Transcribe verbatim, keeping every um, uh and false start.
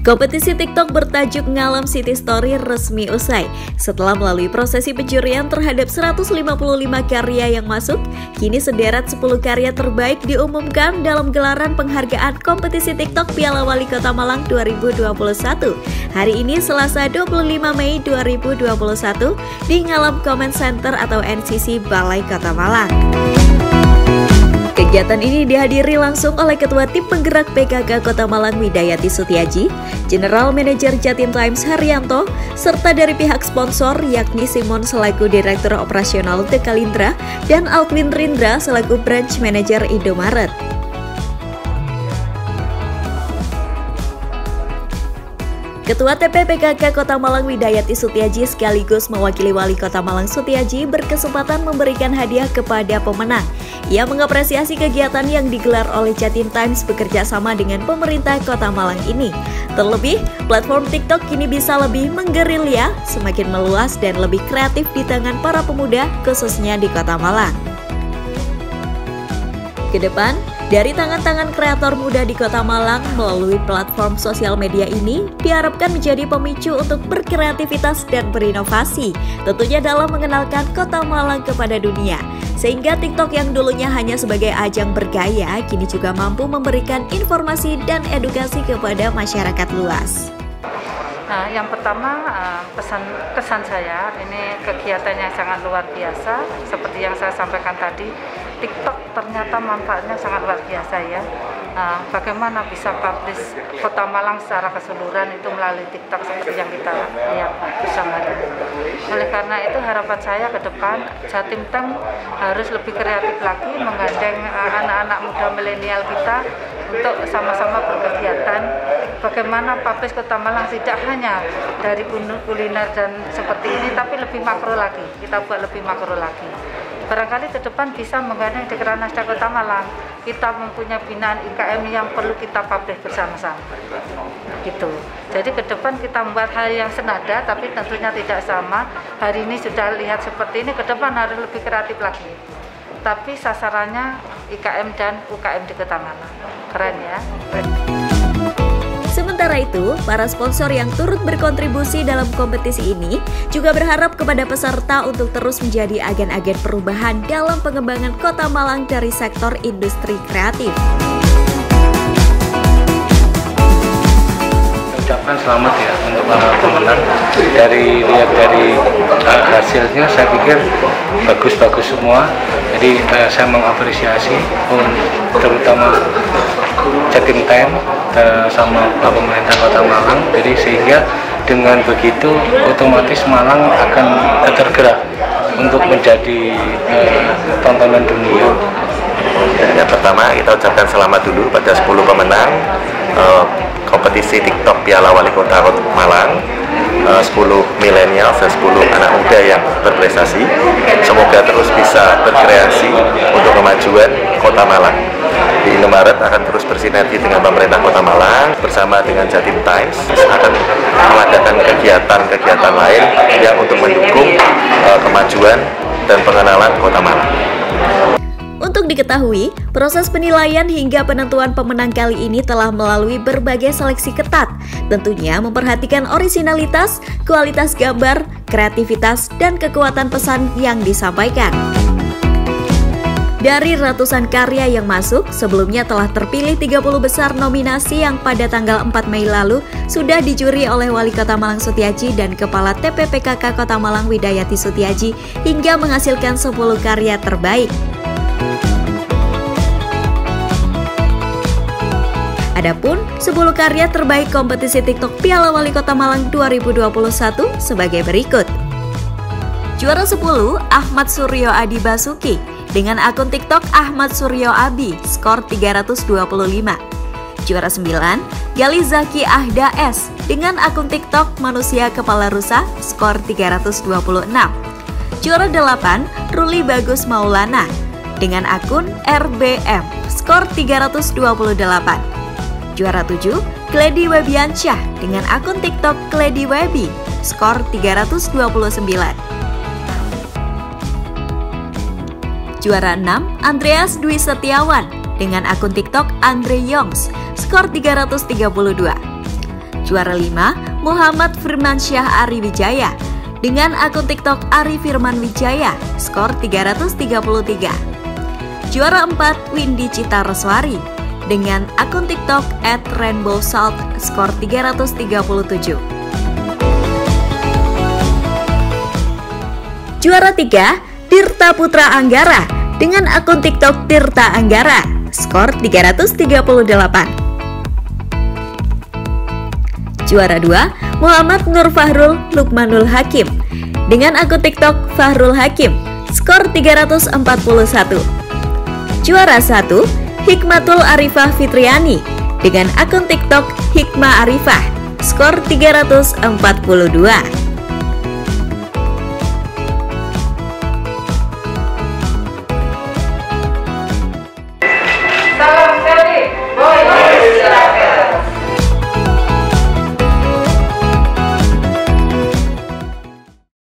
Kompetisi TikTok bertajuk Ngalem City Story resmi usai. Setelah melalui prosesi penjurian terhadap seratus lima puluh lima karya yang masuk, kini sederet sepuluh karya terbaik diumumkan dalam gelaran penghargaan kompetisi TikTok Piala Wali Kota Malang dua ribu dua puluh satu. Hari ini Selasa dua puluh lima Mei dua ribu dua puluh satu di Ngalem Comment Center atau N C C Balai Kota Malang. Kegiatan ini dihadiri langsung oleh Ketua Tim Penggerak P K K Kota Malang Widayati Sutiaji, General Manager Jatim Times Haryanto, serta dari pihak sponsor yakni Simon selaku Direktur Operasional Dekalindra dan Alwin Rindra selaku Branch Manager Indomaret. Ketua T P P K K Kota Malang Widayati Sutiaji sekaligus mewakili Wali Kota Malang Sutiaji berkesempatan memberikan hadiah kepada pemenang. Ia mengapresiasi kegiatan yang digelar oleh Jatim Times bekerja sama dengan pemerintah Kota Malang ini. Terlebih, platform TikTok kini bisa lebih menggerilya, semakin meluas dan lebih kreatif di tangan para pemuda khususnya di Kota Malang. Kedepan, dari tangan-tangan kreator muda di Kota Malang melalui platform sosial media ini diharapkan menjadi pemicu untuk berkreativitas dan berinovasi, tentunya dalam mengenalkan Kota Malang kepada dunia. Sehingga TikTok yang dulunya hanya sebagai ajang bergaya, kini juga mampu memberikan informasi dan edukasi kepada masyarakat luas. Nah, yang pertama pesan kesan saya ini kegiatannya sangat luar biasa. Seperti yang saya sampaikan tadi, TikTok ternyata manfaatnya sangat luar biasa ya. Nah, bagaimana bisa publish Kota Malang secara keseluruhan itu melalui TikTok seperti yang kita lihat bersama ini. Oleh karena itu harapan saya ke depan Jatim Times harus lebih kreatif lagi menggandeng anak-anak muda milenial kita untuk sama-sama berkegiatan. Bagaimana publish Kota Malang tidak hanya dari kuliner dan seperti ini, tapi lebih makro lagi. Kita buat lebih makro lagi. Barangkali ke depan bisa menggandeng Dekranasda Kota Malang. Kita mempunyai binaan I K M yang perlu kita publish bersama-sama. Gitu. Jadi ke depan kita membuat hal yang senada, tapi tentunya tidak sama. Hari ini sudah lihat seperti ini, ke depan harus lebih kreatif lagi. Tapi sasarannya I K M dan U K M di Kota Malang. Keren ya. Sementara itu, para sponsor yang turut berkontribusi dalam kompetisi ini juga berharap kepada peserta untuk terus menjadi agen-agen perubahan dalam pengembangan Kota Malang dari sektor industri kreatif. Ucapkan selamat ya untuk para pemenang. Dari lihat dari uh, hasilnya, saya pikir bagus-bagus semua. Jadi uh, saya mengapresiasi um, terutama Jatim Times uh, sama pemerintah Kota Malang. Jadi sehingga dengan begitu otomatis Malang akan tergerak untuk menjadi uh, tontonan dunia. Yang pertama kita ucapkan selamat dulu pada sepuluh pemenang uh, kompetisi TikTok Piala Wali Kota Malang, uh, sepuluh milenial dan sepuluh anak muda yang berprestasi. Semoga terus bisa berkreasi untuk kemajuan Kota Malang. Di Indomaret akan terus bersinergi dengan pemerintah Kota Malang bersama dengan Jatim Times akan mengadakan kegiatan-kegiatan lain yang untuk mendukung uh, kemajuan dan pengenalan Kota Malang. Untuk diketahui, proses penilaian hingga penentuan pemenang kali ini telah melalui berbagai seleksi ketat. Tentunya memperhatikan orisinalitas, kualitas gambar, kreativitas, dan kekuatan pesan yang disampaikan. Dari ratusan karya yang masuk, sebelumnya telah terpilih tiga puluh besar nominasi yang pada tanggal empat Mei lalu sudah dijuri oleh Wali Kota Malang Sutiaji dan Kepala T P P K K Kota Malang Widayati Sutiaji hingga menghasilkan sepuluh karya terbaik. Adapun sepuluh karya terbaik kompetisi TikTok Piala Wali Kota Malang dua ribu dua puluh satu sebagai berikut. Juara sepuluh, Ahmad Suryo Adi Basuki dengan akun TikTok Ahmad Suryo Abi, skor tiga ratus dua puluh lima. Juara sembilan, Gali Zaki Ahda S dengan akun TikTok Manusia Kepala Rusa, skor tiga ratus dua puluh enam. Juara delapan, Ruli Bagus Maulana dengan akun R B M, skor tiga ratus dua puluh delapan. Juara tujuh, Kledi Webiansyah dengan akun TikTok Kledi Webi, skor tiga ratus dua puluh sembilan. Juara enam, Andreas Dwi Setiawan dengan akun TikTok Andre Yongs, skor tiga ratus tiga puluh dua. Juara lima, Muhammad Firmansyah Ari Wijaya dengan akun TikTok Ari Firman Wijaya, skor tiga ratus tiga puluh tiga. Juara empat, Windy Cita Reswari dengan akun TikTok at rainbow salt, skor tiga ratus tiga puluh tujuh. Juara tiga, Tirta Putra Anggara dengan akun TikTok Tirta Anggara, skor tiga ratus tiga puluh delapan. Juara dua, Muhammad Nur Fahrul Lukmanul Hakim dengan akun TikTok Fahrul Hakim, skor tiga ratus empat puluh satu. Juara satu, Hikmatul Arifah Fitriani dengan akun TikTok Hikmah Arifah, skor tiga ratus empat puluh dua.